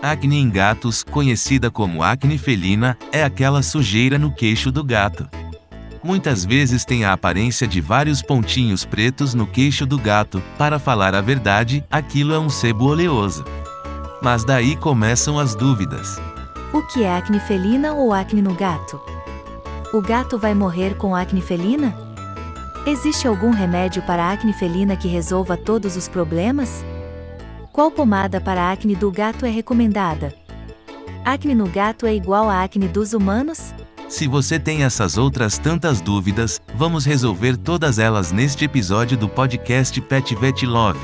Acne em gatos, conhecida como acne felina, é aquela sujeira no queixo do gato. Muitas vezes tem a aparência de vários pontinhos pretos no queixo do gato. Para falar a verdade, aquilo é um sebo oleoso. Mas daí começam as dúvidas. O que é acne felina ou acne no gato? O gato vai morrer com acne felina? Existe algum remédio para a acne felina que resolva todos os problemas? Qual pomada para a acne do gato é recomendada? Acne no gato é igual à acne dos humanos? Se você tem essas outras tantas dúvidas, vamos resolver todas elas neste episódio do podcast Pet Vet Love.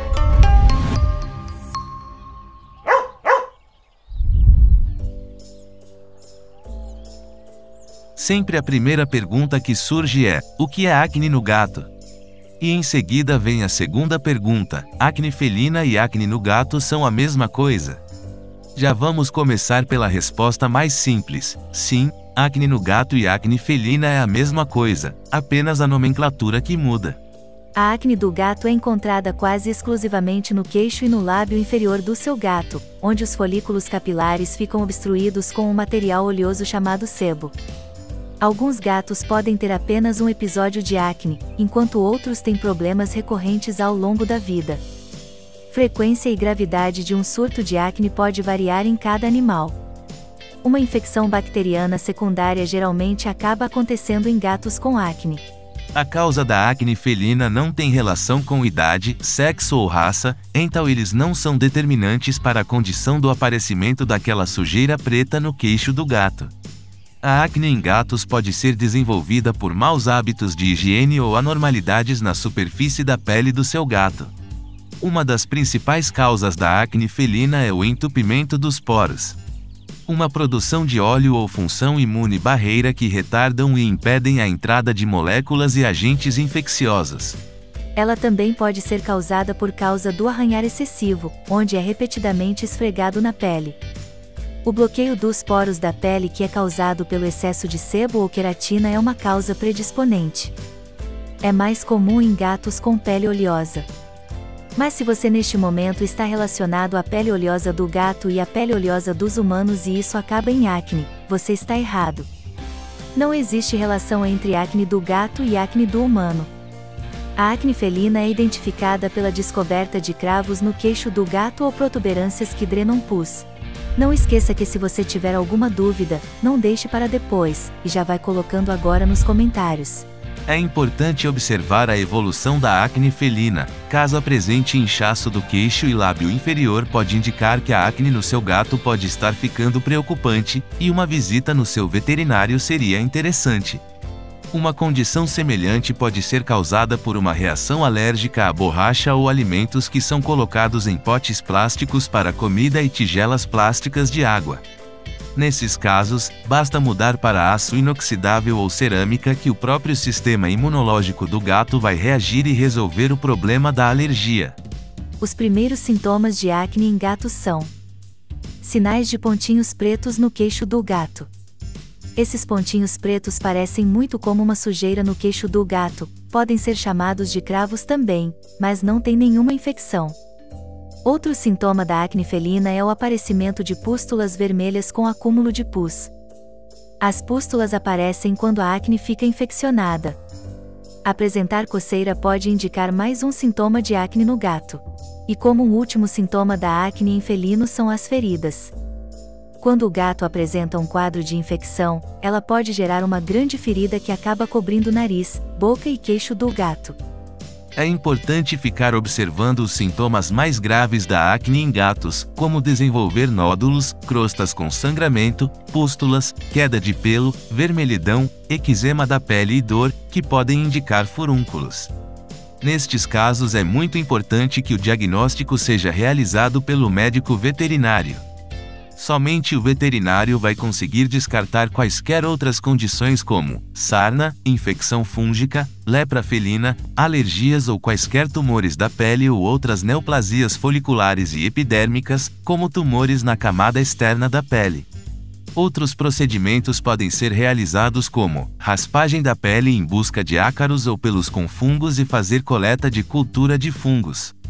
Sempre a primeira pergunta que surge é: o que é acne no gato? E em seguida vem a segunda pergunta: acne felina e acne no gato são a mesma coisa? Já vamos começar pela resposta mais simples. Sim, acne no gato e acne felina é a mesma coisa, apenas a nomenclatura que muda. A acne do gato é encontrada quase exclusivamente no queixo e no lábio inferior do seu gato, onde os folículos capilares ficam obstruídos com um material oleoso chamado sebo. Alguns gatos podem ter apenas um episódio de acne, enquanto outros têm problemas recorrentes ao longo da vida. Frequência e gravidade de um surto de acne pode variar em cada animal. Uma infecção bacteriana secundária geralmente acaba acontecendo em gatos com acne. A causa da acne felina não tem relação com idade, sexo ou raça, então eles não são determinantes para a condição do aparecimento daquela sujeira preta no queixo do gato. A acne em gatos pode ser desenvolvida por maus hábitos de higiene ou anormalidades na superfície da pele do seu gato. Uma das principais causas da acne felina é o entupimento dos poros. Uma produção de óleo ou função imune barreira que retardam e impedem a entrada de moléculas e agentes infecciosos. Ela também pode ser causada por causa do arranhar excessivo, onde é repetidamente esfregado na pele. O bloqueio dos poros da pele que é causado pelo excesso de sebo ou queratina é uma causa predisponente. É mais comum em gatos com pele oleosa. Mas se você neste momento está relacionado à pele oleosa do gato e à pele oleosa dos humanos e isso acaba em acne, você está errado. Não existe relação entre acne do gato e acne do humano. A acne felina é identificada pela descoberta de cravos no queixo do gato ou protuberâncias que drenam pus. Não esqueça que se você tiver alguma dúvida, não deixe para depois, e já vai colocando agora nos comentários. É importante observar a evolução da acne felina. Caso apresente inchaço do queixo e lábio inferior, pode indicar que a acne no seu gato pode estar ficando preocupante, e uma visita no seu veterinário seria interessante. Uma condição semelhante pode ser causada por uma reação alérgica à borracha ou alimentos que são colocados em potes plásticos para comida e tigelas plásticas de água. Nesses casos, basta mudar para aço inoxidável ou cerâmica que o próprio sistema imunológico do gato vai reagir e resolver o problema da alergia. Os primeiros sintomas de acne em gatos são: sinais de pontinhos pretos no queixo do gato. Esses pontinhos pretos parecem muito como uma sujeira no queixo do gato, podem ser chamados de cravos também, mas não tem nenhuma infecção. Outro sintoma da acne felina é o aparecimento de pústulas vermelhas com acúmulo de pus. As pústulas aparecem quando a acne fica infeccionada. Apresentar coceira pode indicar mais um sintoma de acne no gato. E como um último sintoma da acne em felino são as feridas. Quando o gato apresenta um quadro de infecção, ela pode gerar uma grande ferida que acaba cobrindo o nariz, boca e queixo do gato. É importante ficar observando os sintomas mais graves da acne em gatos, como desenvolver nódulos, crostas com sangramento, pústulas, queda de pelo, vermelhidão, eczema da pele e dor, que podem indicar furúnculos. Nestes casos é muito importante que o diagnóstico seja realizado pelo médico veterinário. Somente o veterinário vai conseguir descartar quaisquer outras condições como sarna, infecção fúngica, lepra felina, alergias ou quaisquer tumores da pele ou outras neoplasias foliculares e epidérmicas, como tumores na camada externa da pele. Outros procedimentos podem ser realizados como raspagem da pele em busca de ácaros ou pelos com fungos e fazer coleta de cultura de fungos.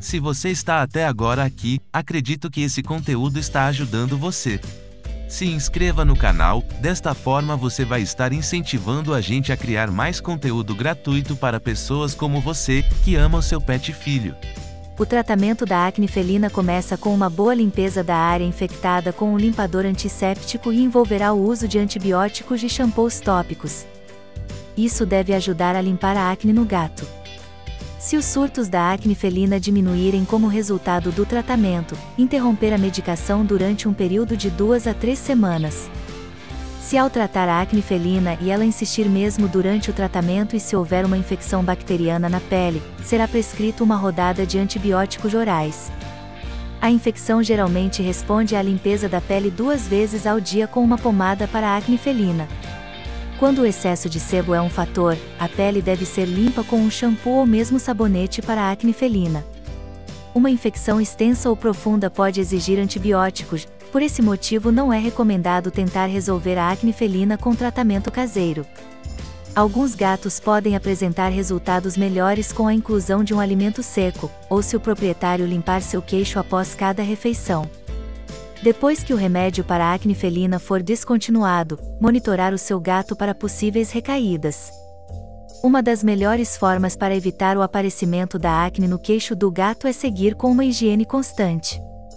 Se você está até agora aqui, acredito que esse conteúdo está ajudando você. Se inscreva no canal, desta forma você vai estar incentivando a gente a criar mais conteúdo gratuito para pessoas como você, que ama o seu pet filho. O tratamento da acne felina começa com uma boa limpeza da área infectada com um limpador antisséptico e envolverá o uso de antibióticos e shampoos tópicos. Isso deve ajudar a limpar a acne no gato. Se os surtos da acne felina diminuírem como resultado do tratamento, interromper a medicação durante um período de 2 a 3 semanas. Se ao tratar a acne felina e ela insistir mesmo durante o tratamento e se houver uma infecção bacteriana na pele, será prescrito uma rodada de antibióticos orais. A infecção geralmente responde à limpeza da pele 2 vezes ao dia com uma pomada para a acne felina. Quando o excesso de sebo é um fator, a pele deve ser limpa com um shampoo ou mesmo sabonete para a acne felina. Uma infecção extensa ou profunda pode exigir antibióticos, por esse motivo não é recomendado tentar resolver a acne felina com tratamento caseiro. Alguns gatos podem apresentar resultados melhores com a inclusão de um alimento seco, ou se o proprietário limpar seu queixo após cada refeição. Depois que o remédio para a acne felina for descontinuado, monitorar o seu gato para possíveis recaídas. Uma das melhores formas para evitar o aparecimento da acne no queixo do gato é seguir com uma higiene constante.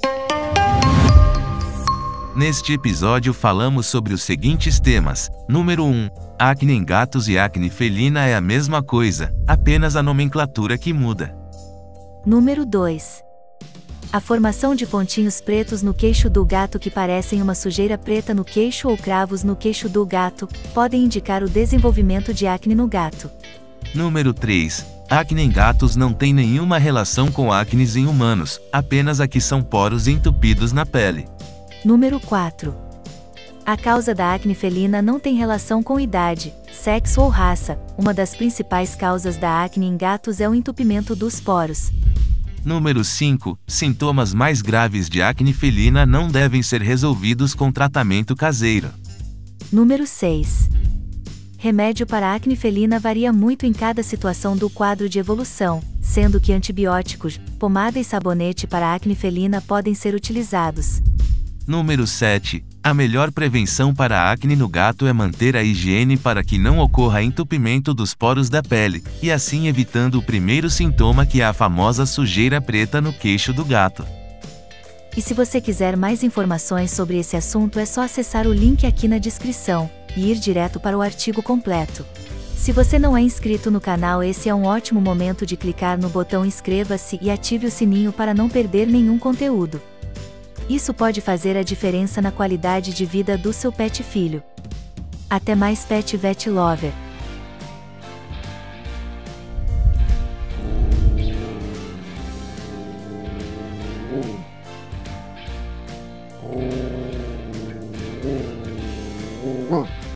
Neste episódio falamos sobre os seguintes temas. Número 1. Acne em gatos e acne felina é a mesma coisa, apenas a nomenclatura que muda. Número 2. A formação de pontinhos pretos no queixo do gato que parecem uma sujeira preta no queixo ou cravos no queixo do gato, podem indicar o desenvolvimento de acne no gato. Número 3. Acne em gatos não tem nenhuma relação com acnes em humanos, apenas a que são poros entupidos na pele. Número 4. A causa da acne felina não tem relação com idade, sexo ou raça. Uma das principais causas da acne em gatos é o entupimento dos poros. Número 5. Sintomas mais graves de acne felina não devem ser resolvidos com tratamento caseiro. Número 6. Remédio para acne felina varia muito em cada situação do quadro de evolução, sendo que antibióticos, pomada e sabonete para acne felina podem ser utilizados. Número 7. A melhor prevenção para a acne no gato é manter a higiene para que não ocorra entupimento dos poros da pele, e assim evitando o primeiro sintoma que é a famosa sujeira preta no queixo do gato. E se você quiser mais informações sobre esse assunto é só acessar o link aqui na descrição, e ir direto para o artigo completo. Se você não é inscrito no canal, esse é um ótimo momento de clicar no botão inscreva-se e ative o sininho para não perder nenhum conteúdo. Isso pode fazer a diferença na qualidade de vida do seu pet filho. Até mais, Pet Vet Lover! Oh.